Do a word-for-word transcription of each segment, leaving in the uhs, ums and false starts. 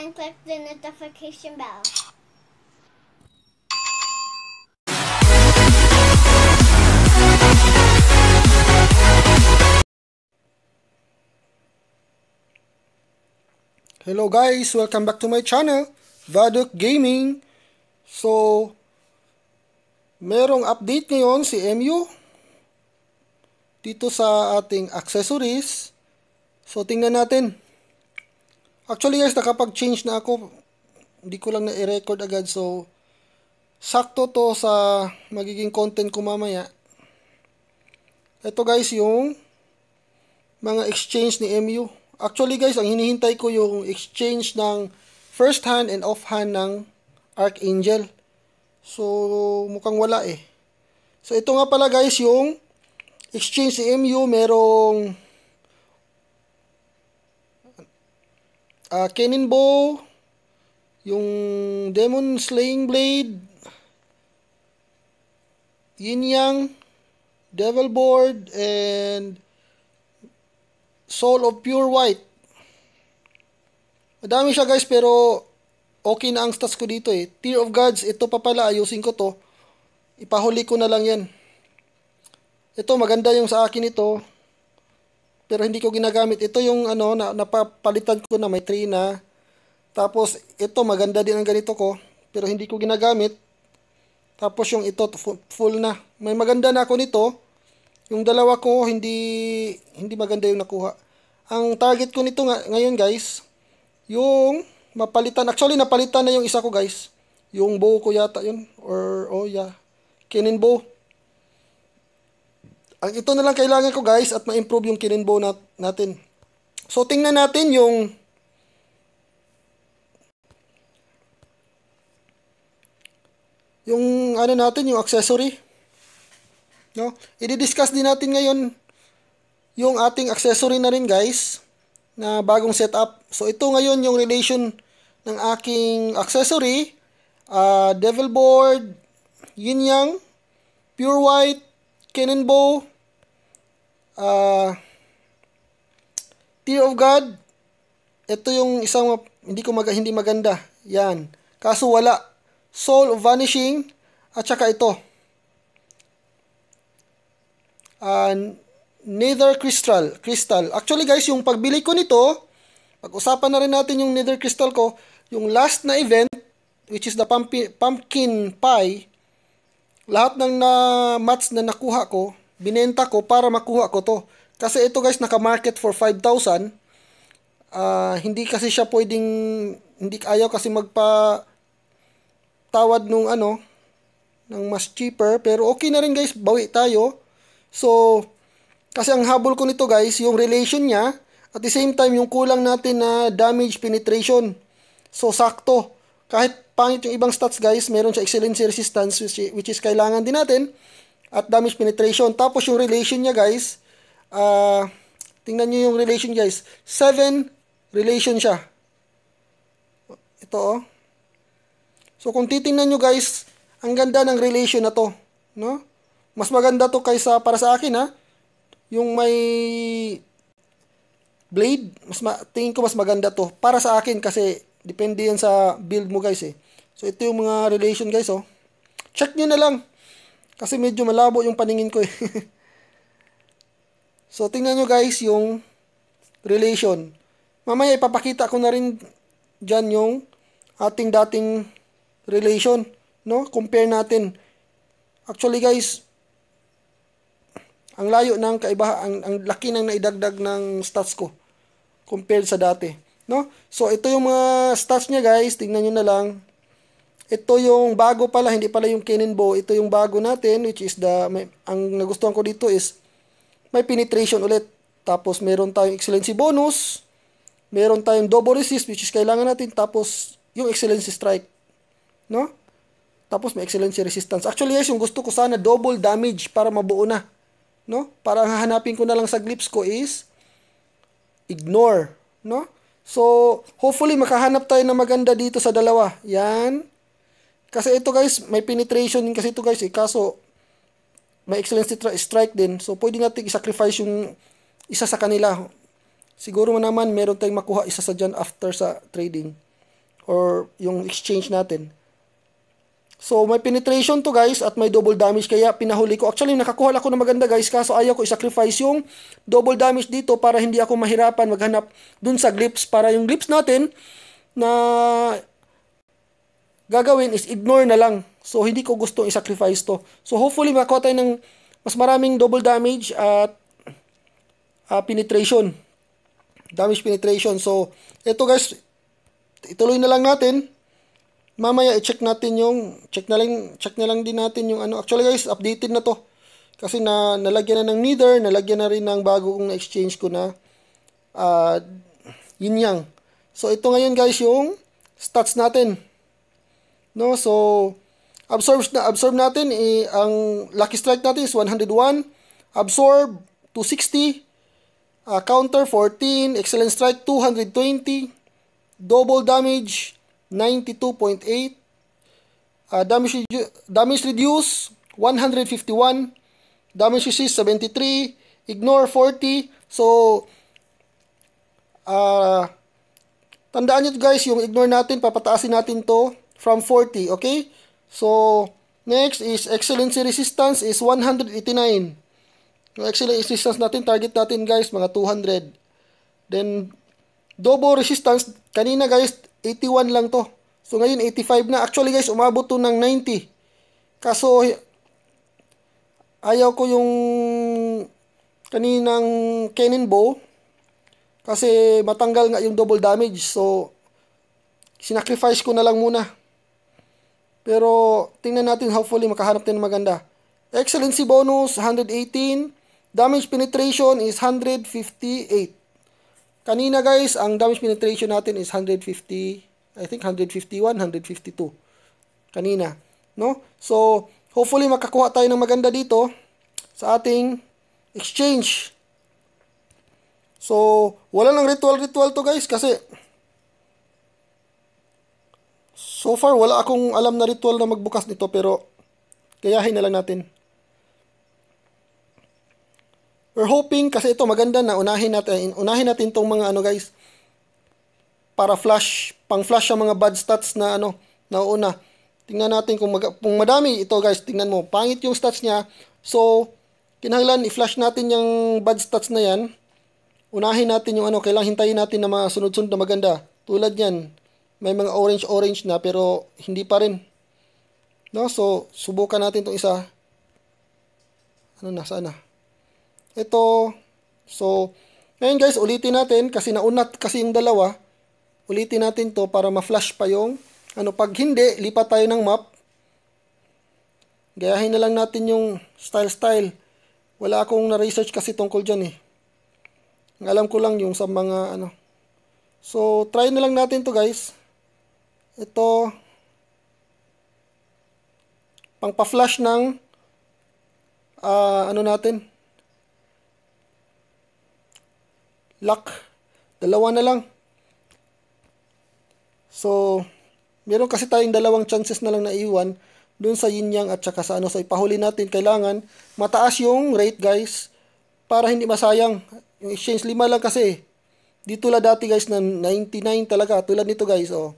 and click the notification bell. Hello guys, welcome back to my channel, Vaduk Gaming. So, merong update ngayon si M U dito sa ating accessories. So, tingnan natin. Actually guys, nakapag-change na ako. Hindi ko lang na-record agad. So, sakto to sa magiging content ko mamaya. Ito guys yung mga exchange ni M U. Actually guys, ang hinihintay ko yung exchange ng first hand and off hand ng Archangel. So, mukhang wala eh. So, ito nga pala guys yung exchange ni M U. Merong uh, Cannon Bow, yung Demon Slaying Blade, Yin Yang, Devil Board, and Soul of Pure White. Madami siya guys, pero okay na ang stats ko dito eh. Tear of Gods, ito pa pala, ayusin ko to. Ipahuli ko na lang yan. Ito, maganda yung sa akin ito. Pero hindi ko ginagamit. Ito yung ano, na, napapalitan ko na may three na. Tapos, ito, maganda din ang ganito ko. Pero hindi ko ginagamit. Tapos yung ito, full na. May maganda na ako nito. Yung dalawa ko, hindi hindi maganda yung nakuha. Ang target ko nito nga, ngayon guys, yung mapalitan. Actually, napalitan na yung isa ko guys. Yung bow ko yata yun. Or, oh yeah, Cannon Bow. Ang ito na lang kailangan ko guys at ma-improve yung Cannon Bow nat natin. So, tingnan natin yung yung ano natin, yung accessory. No? I-discuss din natin ngayon yung ating accessory na rin guys na bagong setup. So ito ngayon yung relation ng aking accessory, uh, Devil Board, Yin Yang, Pure White, Cannon Bow, uh, Tear of God. Ito yung isang hindi ko mag hindi maganda. Yan. Kaso wala. Soul of Vanishing at saka ito. Uh, Nether Crystal. Crystal. Actually guys, yung pagbili ko nito, pag-usapan na rin natin yung Nether Crystal ko, yung last na event, which is the pumpkin, pumpkin pie, lahat ng na mats na nakuha ko, binenta ko para makuha ko to. Kasi ito guys, naka-market for five thousand. Uh, hindi kasi siya pwedeng, hindi ayaw kasi magpa tawad nung ano, ng mas cheaper. Pero okay na rin guys, bawi tayo. So, kasi ang habol ko nito guys, yung relation niya, at the same time, yung kulang natin na damage penetration. So, sakto. Kahit pangit yung ibang stats guys, meron siya excellency resistance, which, which is kailangan din natin, at damage penetration. Tapos yung relation niya guys, uh, tingnan nyo yung relation guys, seven relation siya. Ito oh. So, kung titingnan nyo guys, ang ganda ng relation na to. No? Mas maganda to kaysa para sa akin ha. Yung may blade, mas ma tingin ko mas maganda to para sa akin kasi depende yan sa build mo guys eh. So ito yung mga relation guys oh. Check niyo na lang kasi medyo malabo yung paningin ko eh. So tingnan nyo guys yung relation. Mamaya ipapakita ko na rin dyan yung ating dating relation, no? Compare natin. Actually guys, ang layo ng kaibahan, ang, ang laki ng naidagdag ng stats ko compared sa dati, no? So ito yung mga stats niya guys, tingnan niyo na lang. Ito yung bago pala, hindi pala yung Cannon Bow, ito yung bago natin which is the may, ang nagustuhan ko dito is may penetration ulit. Tapos meron tayong excellency bonus, meron tayong double resist which is kailangan natin, tapos yung excellency strike, no? Tapos may excellency resistance. Actually guys, yung gusto ko sana double damage para mabuo na. No? Para hahanapin ko na lang sa glyphs ko is ignore, no? So, hopefully makahanap tayo na maganda dito sa dalawa. Yan. Kasi ito guys, may penetration din kasi ito guys, eh. Kaso may excellency strike din. So, pwede natin i-sacrifice yung isa sa kanila. Siguro naman meron tayong makuha isa sa dyan after sa trading. or yung exchange natin. So, may penetration to guys at may double damage kaya pinahuli ko. Actually, nakakuha ako ng maganda guys kaso ayaw ko i-sacrifice yung double damage dito para hindi ako mahirapan maghanap dun sa glips. Para yung glips natin na gagawin is ignore na lang. So, hindi ko gusto i-sacrifice to. So, hopefully makakuha tayo ng mas maraming double damage at uh, penetration. Damage penetration. So, ito guys, ituloy na lang natin. Mamaya i-check natin yung check na lang check na lang din natin yung ano. Actually guys, updated na to. Kasi na nalagyan na ng nether, nalagyan na rin ng bagong na-exchange ko na uh, yin yang. So ito ngayon guys yung stats natin. No, so absorb na absorb natin eh, ang lucky strike natin is one hundred one, absorb two sixty, uh, counter fourteen, excellent strike two hundred twenty, double damage ninety-two point eight, uh, damage, redu damage reduce one hundred fifty-one, damage resist seventy-three, ignore forty. So uh, tandaan nyo guys, yung ignore natin, papataasin natin to from forty, okay? So next is excellency resistance is one hundred eighty-nine. Yung excellent resistance natin, target natin guys mga two hundred. Then double resistance kanina guys eighty-one lang to. So ngayon eighty-five na. Actually guys, umabot to ng ninety. Kaso ayaw ko yung kaninang cannon bow kasi matanggal nga yung double damage. So sinacrifice ko na lang muna. Pero tingnan natin, hopefully makahanap tayo ng maganda. Excellency bonus one hundred eighteen, damage penetration is one hundred fifty-eight. Kanina guys, ang damage penetration natin is one hundred fifty, I think one hundred fifty-one, one hundred fifty-two. Kanina, no? So, hopefully makakuha tayo ng maganda dito sa ating exchange. So, wala nang ritual-ritual to guys kasi so far wala akong alam na ritual na magbukas nito pero gayahin na lang natin. We're hoping kasi ito maganda na unahin natin unahin natin tong mga ano guys para flash, pang flash ang mga bad stats na ano na una. Tingnan natin kung, mag, kung madami ito guys, tingnan mo, pangit yung stats niya. So, kinahanglan i-flash natin yung bad stats na yan. Unahin natin yung ano, kailangan hintayin natin na mga sunod-sunod na maganda. Tulad yan, may mga orange-orange na pero hindi pa rin. No? So, subukan natin itong isa. Ano na, sana? Ito, so, ngayon guys, ulitin natin kasi naunat kasi yung dalawa. Ulitin natin to para ma-flash pa yung, ano, pag hindi, lipat tayo ng map. Gayahin na lang natin yung style-style. Wala akong na-research kasi tungkol dyan eh. Ang alam ko lang yung sa mga, ano. So, try na lang natin to guys. Ito, pang pa-flash ng, uh, ano natin, lock. Dalawa na lang. So, meron kasi tayong dalawang chances na lang na iwan dun sa yin yang at saka sa ano. So, ipahuli natin. Kailangan mataas yung rate guys para hindi masayang. Yung exchange lima lang kasi. Di tulad dati guys na ninety-nine talaga. Tulad nito guys. Oh.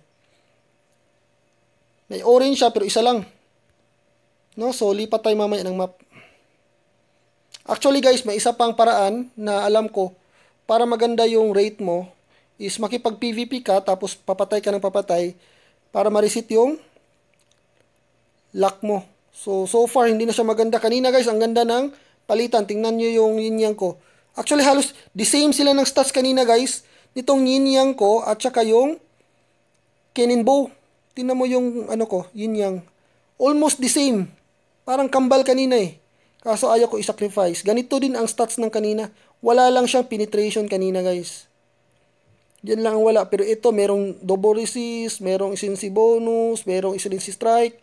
May orange siya pero isa lang. No? So, lipat tayo mamaya ng map. Actually guys, may isa pang paraan na alam ko para maganda yung rate mo is makipag-P V P ka tapos papatay ka ng papatay para ma-reset yung lock mo. So, so far hindi na siya maganda. Kanina guys, ang ganda ng palitan. Tingnan nyo yung yin yang ko. Actually, halos the same sila ng stats kanina guys. Nitong yin yang ko at saka yung cannon bow. Tingnan mo yung ano ko, yin yang. Almost the same. Parang kambal kanina eh. Kaso ayaw ko i-sacrifice. Ganito din ang stats ng kanina. Wala lang siyang penetration kanina guys. Diyan lang ang wala. Pero ito, merong double resist, merong efficiency bonus, merong efficiency strike.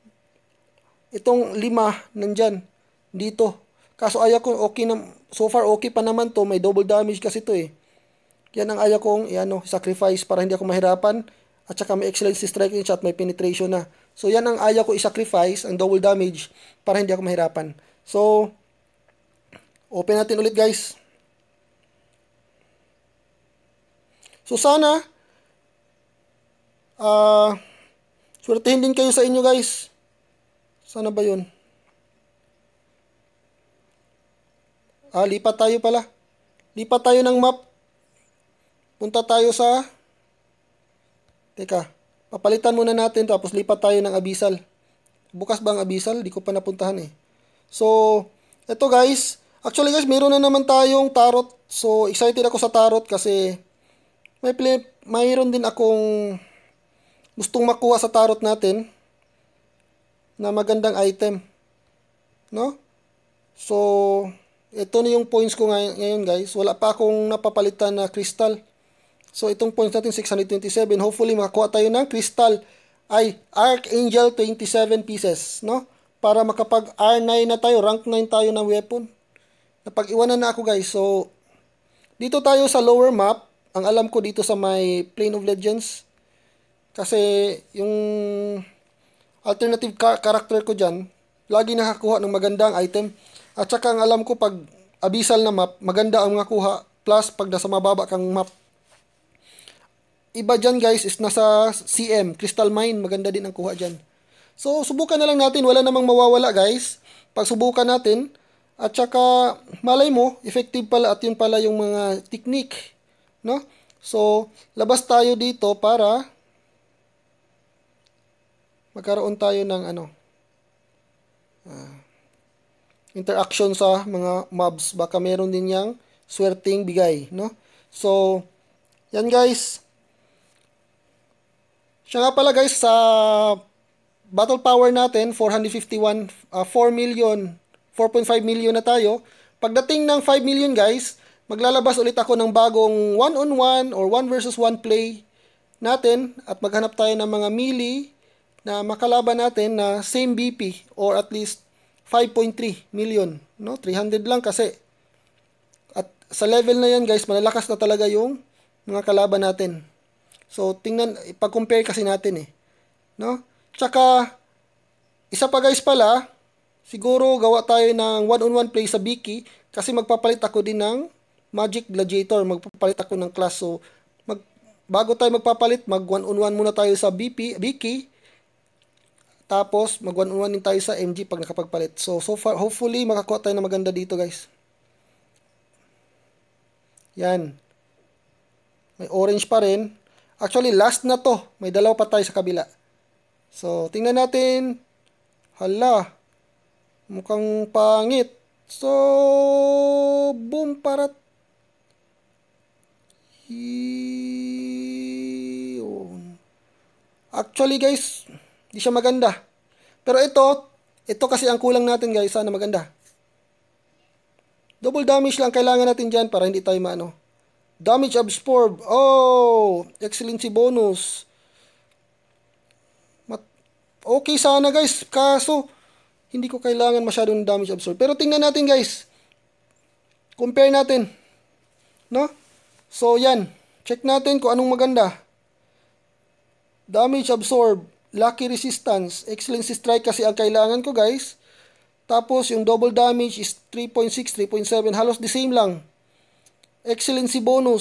Itong lima, nandyan. Dito. Kaso ayaw ko, okay na, so far okay pa naman to. May double damage kasi to eh. Yan ang ayaw kong, ano, sacrifice para hindi ako mahirapan. At saka may excellency strike at may penetration na. So yan ang ayaw ko i-sacrifice, ang double damage, para hindi ako mahirapan. So, open natin ulit guys. So sana Ah, uh, swertihin din kayo sa inyo guys. Sana ba yun? Ah, lipat tayo pala. Lipat tayo ng map. Punta tayo sa... Teka, papalitan muna natin tapos lipat tayo ng Abyssal. Bukas ba ang Abyssal? Di ko pa napuntahan eh. So, eto guys. Actually guys, meron na naman tayong tarot. So, excited ako sa tarot kasi may play, mayroon din akong gustong makuha sa tarot natin na magandang item. No? So, ito na yung points ko ngayon guys. Wala pa akong napapalitan na crystal. So, itong points natin six hundred twenty-seven. Hopefully, makakuha tayo ng crystal ay Archangel twenty-seven pieces. No? Para makapag R nine na tayo. Rank nine tayo ng weapon. Napag-iwanan na ako guys. So, dito tayo sa lower map. Ang alam ko dito sa may Plane of Legends. Kasi, yung alternative character ko dyan, lagi nakakuha ng magandang item. At saka ang alam ko pag abyssal na map, maganda ang makuha. Plus, pag nasa mababa kang map. Iba dyan guys is nasa C M, Crystal Mine. Maganda din ang kuha dyan. So, subukan na lang natin. Wala namang mawawala guys. Pag subukan natin. At saka, malay mo, effective pala at yun pala yung mga technique. No? So, labas tayo dito para magkaroon tayo ng ano, uh, interaction sa mga mobs. Baka meron din yang swerting bigay. No? So, yan guys. Siya nga pala guys, sa battle power natin, four hundred fifty-one, uh, four million, four point five million na tayo. Pagdating ng five million guys, maglalabas ulit ako ng bagong one on one or one versus one play natin at maghanap tayo ng mga melee na makalaban natin na same B P or at least five point three million. No? three hundred lang kasi. At sa level na yan guys, malalakas na talaga yung mga kalaban natin. So, tingnan, ipag-compare kasi natin eh. No? Tsaka, isa pa guys pala, siguro gawa tayo ng one-on-one play sa Biki kasi magpapalit ako din ng Magic Gladiator. Magpapalit ako ng class. So, mag, bago tayo magpapalit, mag one-on-one muna tayo sa B P, Biki. Tapos, mag one-on-one din tayo sa M G pag nakapagpalit. So, so far, hopefully, makakuha tayo na maganda dito guys. Yan. May orange pa rin. Actually, last na to. May dalawa pa tayo sa kabila. So, tingnan natin. Hala. Mukhang pangit. So, boom, parat. Yun. Actually, guys, di siya maganda. Pero ito, ito kasi ang kulang natin, guys. Sana maganda. Double damage lang kailangan natin dyan para hindi tayo maano. Damage absorb. Oh, excellency bonus. Mat okay sana guys. Kaso, hindi ko kailangan masyadong damage absorb. Pero tingnan natin guys. Compare natin. No? So, yan. Check natin kung anong maganda. Damage absorb. Lucky resistance. Excellency strike kasi ang kailangan ko guys. Tapos, yung double damage is three point six, three point seven. Halos the same lang. Excellency bonus.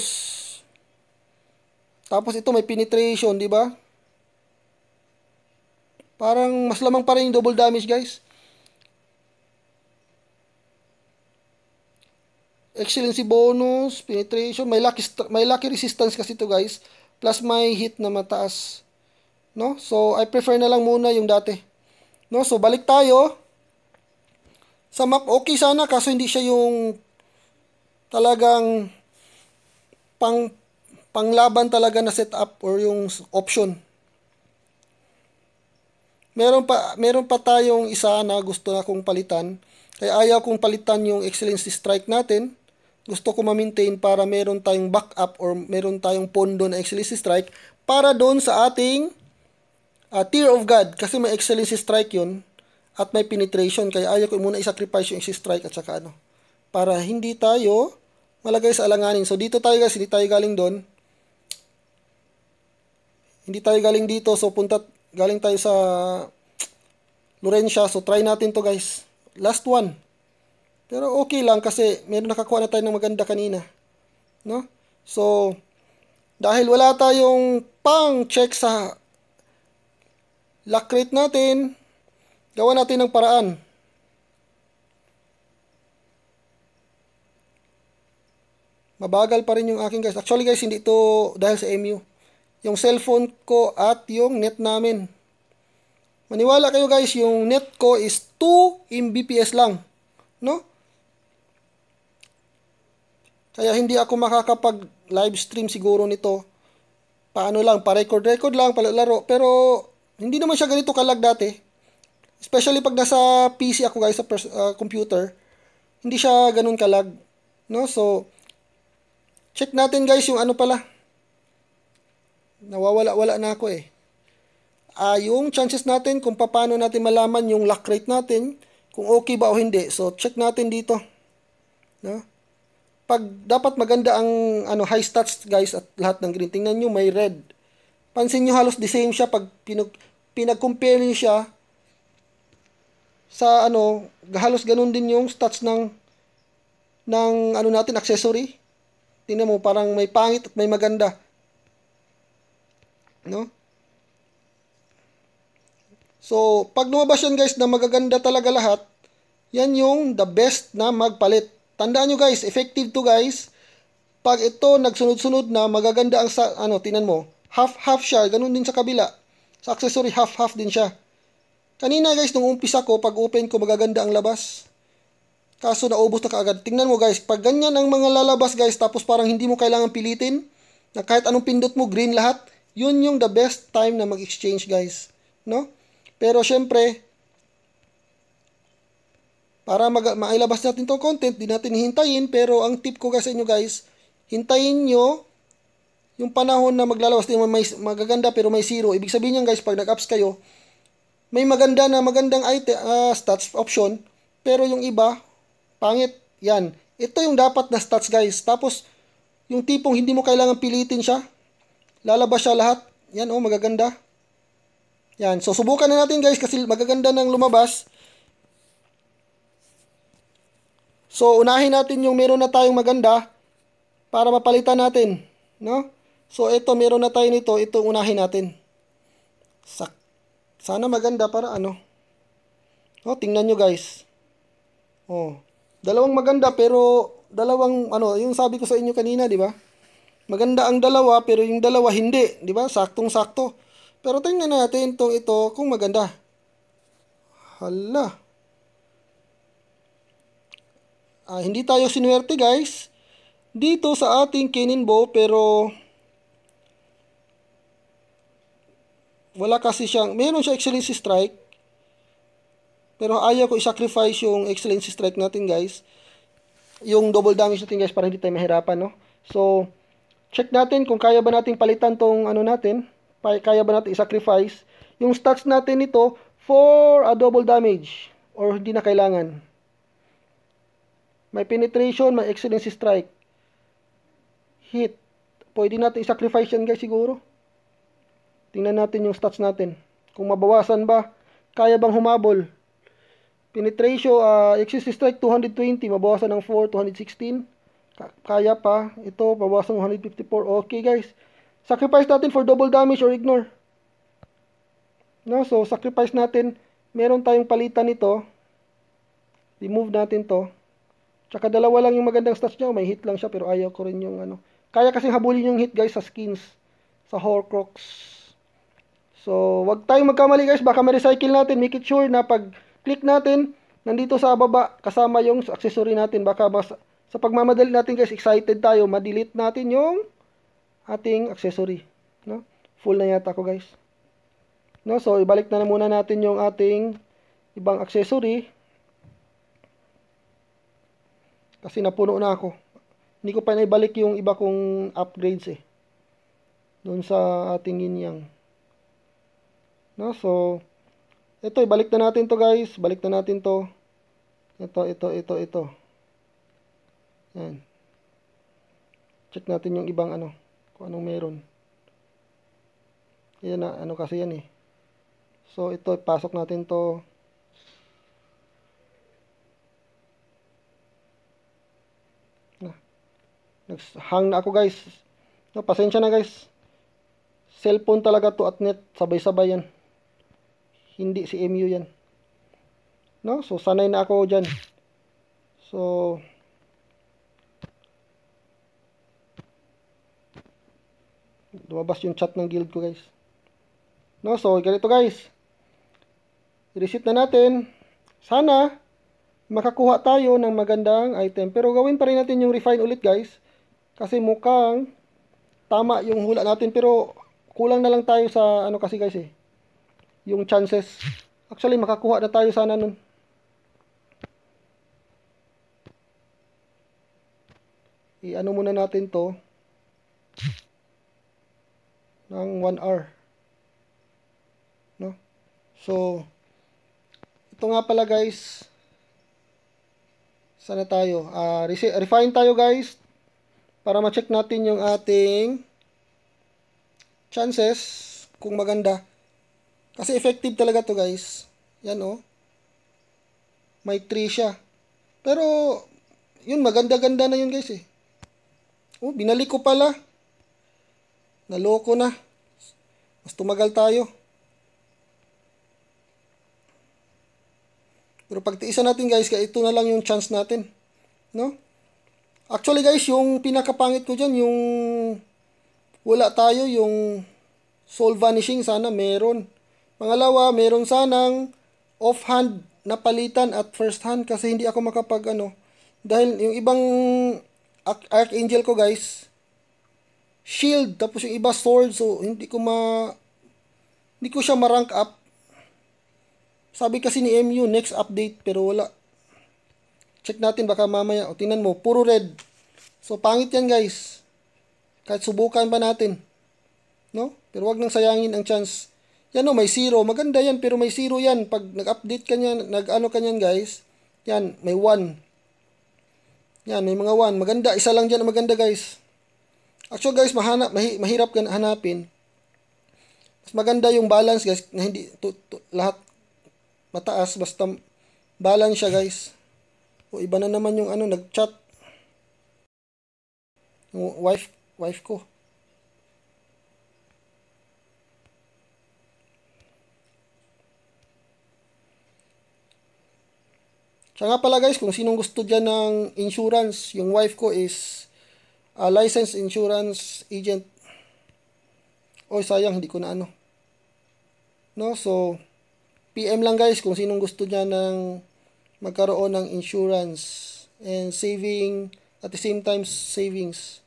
Tapos ito may penetration, di ba? Parang mas lamang pa rin yung double damage, guys. Excellency bonus, penetration, may lucky may lucky resistance kasi ito, guys. Plus may hit na mataas. No? So I prefer na lang muna yung dati. No? So balik tayo. Sa map okay sana kaso hindi siya yung talagang pang panglaban talaga na setup or yung option. Meron pa meron pa tayong isa na gusto na kong palitan. Kaya ayaw kong palitan yung excellency strike natin. Gusto ko ma-maintain para meron tayong backup or meron tayong pondo na excellency strike para doon sa ating uh, Tear of God kasi may excellency strike yun at may penetration kaya ayaw ko muna i-sacrifice yung excellency strike at saka ano para hindi tayo malagay sa alanganin. So, dito tayo guys, hindi tayo galing doon. Hindi tayo galing dito. So, punta, galing tayo sa Laurentia. So, try natin to guys. Last one. Pero okay lang kasi meron nakakuha na tayo ng maganda kanina. No? So, dahil wala tayong pang-check sa lock rate natin, gawa natin ng paraan. Mabagal pa rin yung aking guys. Actually guys, hindi ito dahil sa M U. Yung cellphone ko at yung net namin. Maniwala kayo guys, yung net ko is two megabits lang. No? Kaya hindi ako makakapag live stream siguro nito. Paano lang, pa-record-record lang, palalaro. Pero hindi naman siya ganito kalag dati. Especially pag nasa P C ako guys, sa uh, computer. Hindi siya ganun kalag. No? So, check natin guys yung ano pala. Nawawala-wala na ako eh. Uh, yung chances natin kung paano natin malaman yung lock rate natin, kung okay ba o hindi. So, check natin dito. No? Pag dapat maganda ang ano high stats guys at lahat ng green. Tingnan nyo may red. Pansin nyo halos the same siya pag pinag, pinag-compare nyo siya sa ano, halos ganun din yung stats ng ng ano natin, accessory. Tingnan mo, parang may pangit at may maganda. No? So, pag lumabas yan guys na magaganda talaga lahat, yan yung the best na magpalit. Tandaan nyo guys, effective to guys. Pag ito nagsunod-sunod na magaganda ang sa, ano, tingnan mo, half-half siya, ganun din sa kabila. Sa accessory, half-half din siya. Kanina guys, nung umpisa ko, pag open ko, magaganda ang labas. Kaso naubos na kaagad. Tingnan mo guys, pag ganyan ang mga lalabas guys, tapos parang hindi mo kailangan pilitin, na kahit anong pindot mo, green lahat, yun yung the best time na mag-exchange guys. No? Pero syempre, para mag mailabas natin tong content, di natin hintayin, pero ang tip ko kasi sa inyo guys, hintayin nyo yung panahon na maglalabas din may magaganda pero may zero. Ibig sabihin nyo guys, pag nag-ups kayo, may maganda na magandang item, uh, stats option, pero yung iba, pangit. Yan. Ito yung dapat na stats guys. Tapos, yung tipong hindi mo kailangan pilitin siya, lalabas siya lahat. Yan oh, magaganda. Yan. So, subukan na natin guys kasi magaganda nang lumabas. So, unahin natin yung meron na tayong maganda para mapalitan natin. No? So, ito, meron na tayo nito. Ito, unahin natin. Sak Sana maganda para ano. Oh, tingnan nyo guys. Oh, dalawang maganda pero dalawang ano, yung sabi ko sa inyo kanina, di ba? Maganda ang dalawa pero yung dalawa hindi, di ba? Saktong-sakto. Pero tingnan natin itong ito kung maganda. Hala. Ah, hindi tayo sinuwerte guys dito sa ating Keninbo pero wala kasi siyang, meron siya excellency strike pero ayaw ko i-sacrifice yung excellency strike natin guys, yung double damage natin guys para hindi tayo mahirapan, no? So check natin kung kaya ba natin palitan tong ano natin, kaya ba natin i-sacrifice yung stats natin nito for a double damage or hindi na kailangan. May penetration, may excellency strike, hit, pwede natin i-sacrifice yan guys siguro. Tingnan natin yung stats natin kung mabawasan ba, kaya bang humabol. Penetration, uh, excellency strike two hundred twenty, mabawasan ng four, two hundred sixteen, kaya pa. Ito, mabawasan ng one hundred fifty-four. Okay guys, sacrifice natin for double damage or ignore, no? So sacrifice natin, meron tayong palitan nito, remove natin to. Tsaka dalawa lang yung magandang stats niya, may hit lang siya pero ayaw ko rin yung ano. Kaya kasi habulin yung hit guys sa skins, sa Horcrux. So wag tayong magkamali guys, baka ma-recycle natin. Make it sure na pag click natin, nandito sa baba kasama yung accessory natin. Baka mas, sa pagmamadali natin guys, excited tayo, ma-delete natin yung ating accessory, no? Full na yata ako guys, no? So ibalik na, na muna natin yung ating ibang accessory kasi napuno na ako. Hindi ko pa naibalik yung iba kong upgrades eh doon sa ating yin-yang, no? So ito, ibalik na natin to guys, balik na natin to. Ito, ito, ito, ito. Yan. Check natin yung ibang ano, kung anong meron. Yan na, ano kasi yan eh. So ito, pasok natin to. Nag-hang na ako guys. No, pasensya na guys. Cellphone talaga to at net. Sabay-sabay yan. hindi si M U yan. No? So, sanay na ako dyan. So, lumabas yung chat ng guild ko, guys. No? So, ganito, guys. I-reset na natin. Sana, makakuha tayo ng magandang item. Pero gawin pa rin natin yung refine ulit, guys. Kasi mukhang tama yung hula natin. Pero, kulang na lang tayo sa, ano kasi, guys, eh. Yung chances. Actually, makakuha na tayo sana nun. I-ano muna natin to ng one hour. No? So, ito nga pala, guys. Sana tayo? Uh, refine tayo, guys. Para ma-check natin yung ating chances kung maganda. Kasi effective talaga to, guys. Yan, oh. May three siya. Pero, yun, maganda-ganda na yun, guys, eh. Oh, binalik ko pala. Naloko na. Mas tumagal tayo. Pero pagtiisan natin, guys, kaya ito na lang yung chance natin. No? Actually, guys, yung pinakapangit ko dyan, yung wala tayo, yung soul vanishing, sana meron. Pangalawa, meron sanang offhand na palitan at first hand kasi hindi ako makapag ano. Dahil yung ibang Archangel ko, guys, shield, tapos yung iba sword, so hindi ko ma hindi ko siya ma-rank up. Sabi kasi ni M U next update, pero wala. Check natin baka mamaya. O tingnan mo, puro red. So pangit yan, guys. Kahit subukan pa natin. No? Pero wag nang sayangin ang chance. Yan, o, may zero. Maganda yan, pero may zero yan. Pag nag-update ka niyan, nag-ano ka niyan, guys, yan, may one. Yan, may mga one. Maganda. Isa lang dyan na maganda, guys. Actually, guys, mahanap, mahi, mahirap gan hanapin. Mas maganda yung balance, guys, na hindi to, to, lahat mataas. Basta balance siya, guys. O, iba na naman yung ano, nag-chat. Yung wife, wife ko. Siya nga pala, guys, kung sinong gusto dyan ng insurance, yung wife ko is a licensed insurance agent. Oy, sayang, hindi ko na ano. No, so, P M lang, guys, kung sinong gusto dyan ng magkaroon ng insurance and saving, at the same time, savings.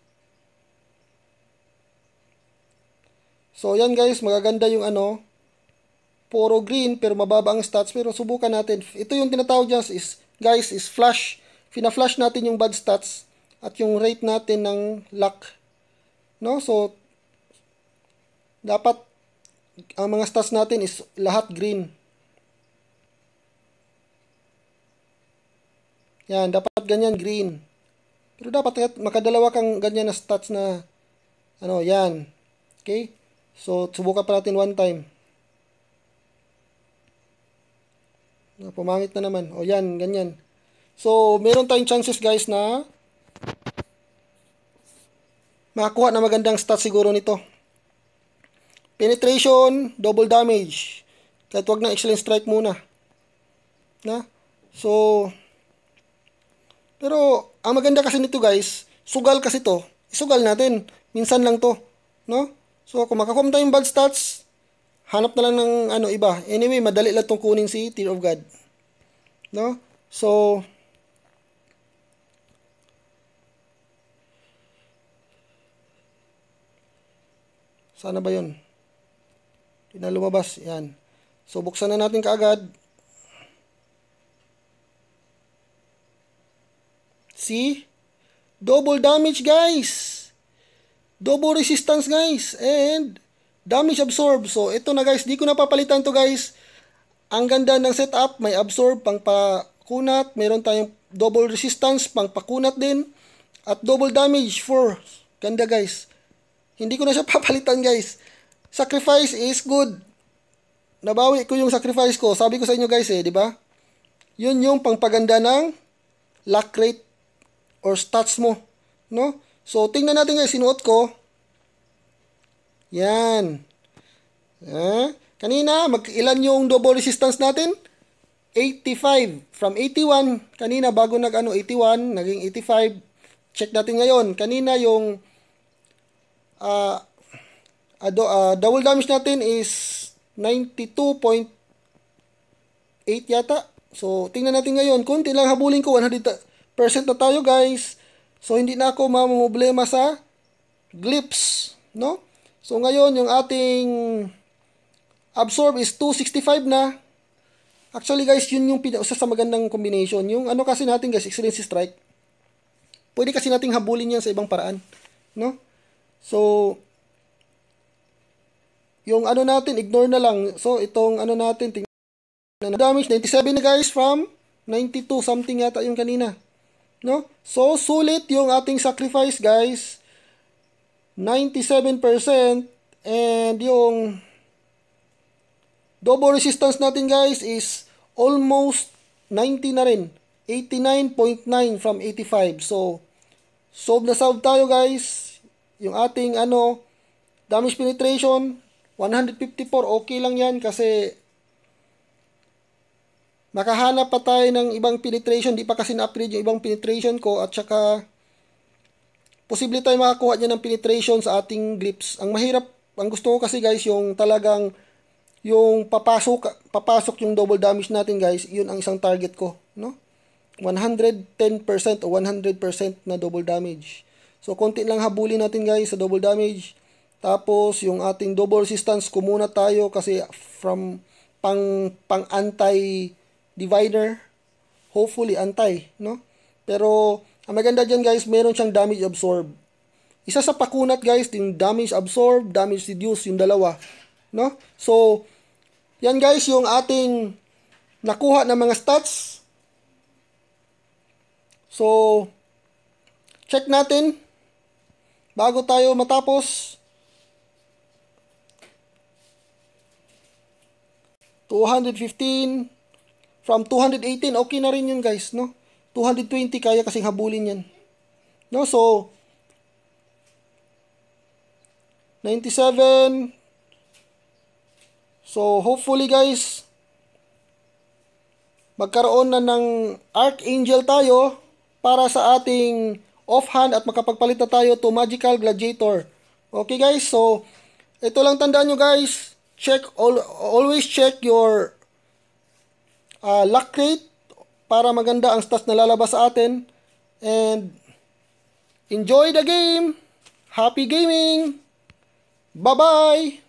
So, yan, guys, magaganda yung ano, puro green pero mababa ang stats, pero subukan natin. Ito yung tinatawag dyan is, guys, is flash. Fina-flash natin yung bad stats at yung rate natin ng luck. No? So, dapat ang mga stats natin is lahat green. Yan, dapat ganyan green. Pero dapat makadalawa kang ganyan na stats na ano, yan. Okay? So, subukan pa natin one time. Pumangit na naman. O yan, ganyan. So, meron tayong chances, guys, na makakuha na magandang stats siguro nito. Penetration, double damage. Kahit wag na excellent strike muna. Na? So, pero, ang maganda kasi nito, guys, sugal kasi to. Isugal natin. Minsan lang to. No? So, kung makakuha tayong bad stats, hanap na lang ng ano iba. Anyway, madali lang itong kunin si Tear of God. No? So, sana ba yun? Hindi na lumabas. Yan. So, buksan na natin kaagad. See? Double damage, guys. Double resistance, guys. And damage absorb. So, ito na, guys. Di ko napapalitan to, guys. Ang ganda ng setup. May absorb pang pakunat. Meron tayong double resistance pang pakunat din. At double damage for. Ganda, guys. Hindi ko na siya papalitan, guys. Sacrifice is good. Nabawi ko yung sacrifice ko. Sabi ko sa inyo, guys, eh, di ba? Yun yung pangpaganda ng luck rate or stats mo. No? So, tingnan natin, guys. Sinuot ko. Yan. Eh? Kanina, mag ilan yung double resistance natin? eighty-five. From eighty-one, kanina bago nag ano, eighty-one, naging eighty-five. Check natin ngayon. Kanina yung uh, ado, uh, double damage natin is ninety-two point eight yata. So, tingnan natin ngayon. Kunti lang habulin ko. one hundred percent na tayo, guys. So, hindi na ako mamumblema sa glips. No? So, ngayon, yung ating absorb is two sixty-five na. Actually, guys, yun yung isa sa magandang combination. Yung ano kasi natin, guys, excellency strike. Pwede kasi nating habulin yan sa ibang paraan. No? So, yung ano natin, ignore na lang. So, itong ano natin, tingnan na damage, ninety-seven na guys from ninety-two something yata yung kanina. No? So, sulit yung ating sacrifice, guys. ninety-seven percent. And yung double resistance natin, guys, is almost ninety na rin. eighty-nine point nine from eighty-five. So, solve na solve tayo, guys. Yung ating ano, damage penetration, one fifty-four. Okay lang yan kasi makahanap pa tayo ng ibang penetration. Di pa kasi na-upgrade yung ibang penetration ko. At saka, posible tayo makakuha niya ng penetration sa ating glips. Ang mahirap, ang gusto ko kasi, guys, yung talagang yung papasok papasok yung double damage natin, guys. Yun ang isang target ko, no? one hundred ten percent o one hundred percent na double damage. So, konti lang habulin natin, guys, sa double damage. Tapos, yung ating double resistance, kumuna tayo kasi from pang, pang anti-divider. Hopefully, anti, no? Pero, ang maganda dyan, guys, meron siyang damage absorb. Isa sa pakunat, guys, yung damage absorb, damage reduce, yung dalawa. No? So, yan, guys, yung ating nakuha ng mga stats. So, check natin bago tayo matapos. two fifteen from two eighteen, okay na rin yun, guys, no? two twenty kaya kasing habulin yan. No? So, ninety-seven. So, hopefully, guys, magkaroon na ng Archangel tayo para sa ating offhand at makapagpalit na tayo to Magical Gladiator. Okay, guys? So, ito lang tandaan nyo, guys. Check, all, always check your uh, luck rate para maganda ang stats na lalabas sa atin. And, enjoy the game! Happy gaming! Bye-bye!